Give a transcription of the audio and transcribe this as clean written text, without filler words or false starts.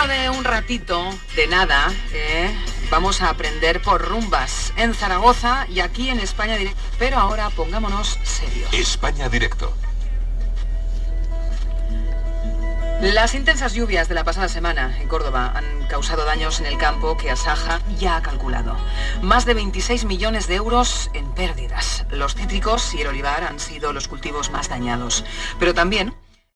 dentro de un ratito, de nada, vamos a aprender por rumbas en Zaragoza y aquí en España Directo. Pero ahora pongámonos serios. España Directo. Las intensas lluvias de la pasada semana en Córdoba han causado daños en el campo que Asaja ya ha calculado. Más de 26 millones de euros en pérdidas. Los cítricos y el olivar han sido los cultivos más dañados. Pero también